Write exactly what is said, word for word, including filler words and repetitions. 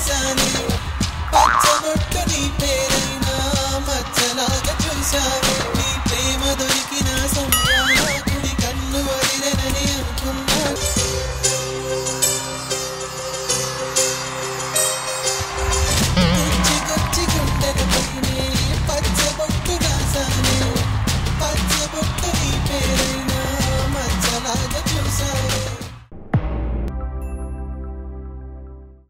చేశానే పచ్చబొట్టు నీ పేరైనా మచ్చలాగా చూశావే నీ ప్రేమ దొరికిన సమయాన